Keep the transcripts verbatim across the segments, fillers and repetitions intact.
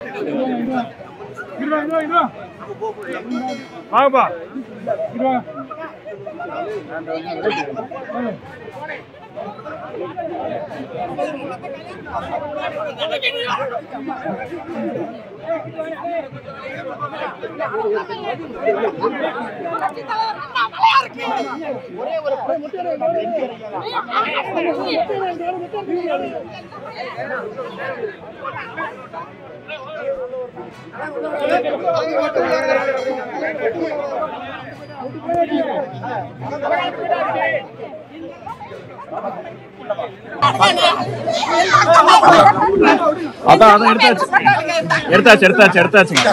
வாங்கப்பா அதான் அதான் எடுத்தாச்சு எடுத்தாச்சு எடுத்தாச்சு எடுத்தாச்சுங்க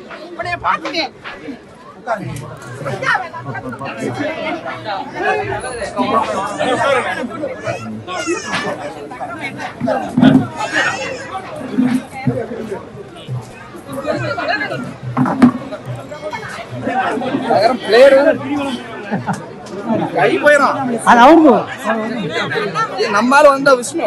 கை போயிடும் அது அவரு நம்மால வந்தா விஷ்ணு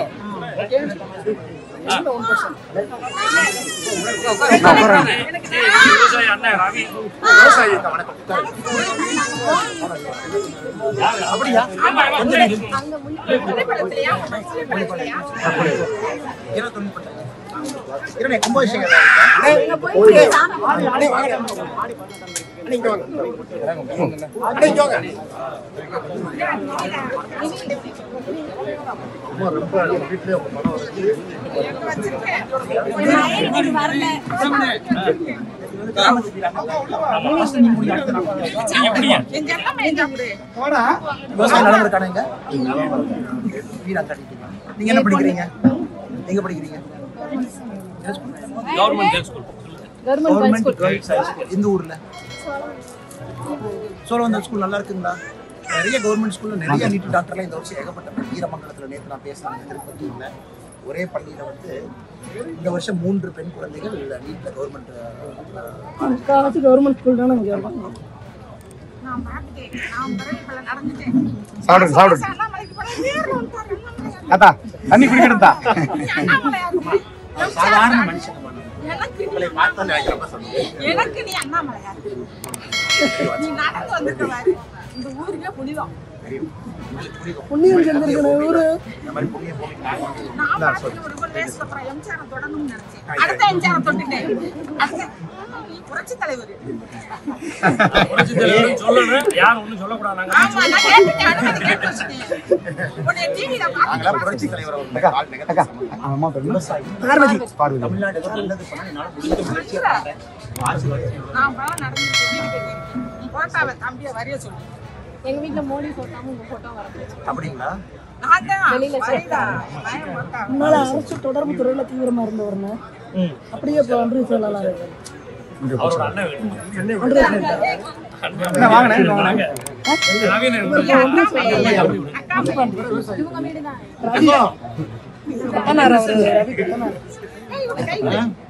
அப்படியா நீங்க என்ன படிக்கிறீங்க எங்க படிக்கிறீங்க government school government girls high school இந்த ஊர்ல சோழவந்தல் ஸ்கூல் நல்லா இருக்குங்களா நிறைய கவர்மெண்ட் ஸ்கூல்ல நிறைய நீட் டாக்டர்லாம் இந்த வருஷம் ஏகப்பட்ட வீரமங்கலத்துல நேற்று நான் பேசினேன் திருப்பதியில் ஒரே பள்ளியில வந்து இந்த வருஷம் மூன்று பெண் குழந்தைகள் நீட்ல கவர்மெண்ட் முக்காவாசி கவர்மெண்ட் ஸ்கூல் தானே இங்க இருப்பாங்க சாப்பிடுங்க சாப்பிடுங்க அத்தா தண்ணி குடிக்கணும்தா சாதாரண மனுஷன் எனக்கு நீ அண்ணாமலையா நீ நடந்து வந்துட்டு பாரு இந்த ஊருக்கே புனிதம் புண்ணியம் செஞ்சிருக்கணும் ஊரு இந்த மாதிரி புண்ணியம் நான் ஒரு ஒரு பேஸ்ல அப்புறம் எம்ஜிஆர் தொடங்கணும்னு நினைச்சேன் அடுத்த எம்ஜிஆர் தொட்டுட்டேன் புரட்சி தலைவர் புரட்சி தலைவர் சொல்லணும் யார் ஒண்ணும் சொல்ல கூடாது நாங்க ஆமா நான் கேட்டேன் அடுத்து கேட்டேன் உடனே டிவில பாத்தா புரட்சி தலைவர் அக்கா அக்கா அம்மா விவசாயி பார்வதி பார்வதி தமிழ்நாடு நல்லது பண்ணா நான் புடிச்ச முயற்சி பண்றேன் நான் பா நடந்து வீடு கட்டிட்டேன் போட்டாவை தம்பியை வரைய சொல்லு எங்க வீட்ல மோடி போட்டாம உங்க போட்டோ வரது அப்படிங்களா நான் தான் வெளியில சரிடா பயம் போட்டா முன்னால அரசு தொடர்பு துறையில தீவிரமா இருந்தவர்னே அப்படியே இப்ப ஒன்று சொல்லலாம் அவரோட அண்ணன் என்ன வாங்குனே வாங்குனாங்க நவீன அக்கா இவங்க வீடு தான் ரவி கட்டனாரா ரவி கட்டனாரா ஏய் இவங்க கை